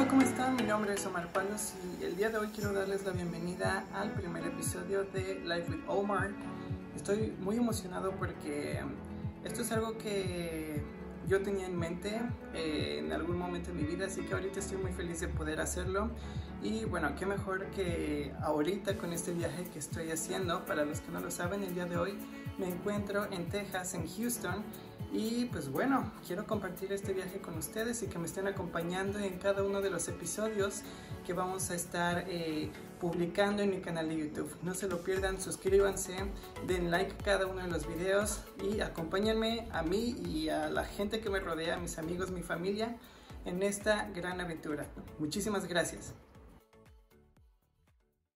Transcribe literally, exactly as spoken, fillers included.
Hola, ¿cómo están? Mi nombre es Omar Palos y el día de hoy quiero darles la bienvenida al primer episodio de Life with Omar. Estoy muy emocionado porque esto es algo que yo tenía en mente eh, en algún momento de mi vida, así que ahorita estoy muy feliz de poder hacerlo. Y bueno, qué mejor que ahorita con este viaje que estoy haciendo. Para los que no lo saben, el día de hoy me encuentro en Texas, en Houston. Y pues bueno, quiero compartir este viaje con ustedes y que me estén acompañando en cada uno de los episodios que vamos a estar eh, publicando en mi canal de YouTube. No se lo pierdan, suscríbanse, den like a cada uno de los videos y acompáñenme a mí y a la gente que me rodea, a mis amigos, mi familia, en esta gran aventura. Muchísimas gracias.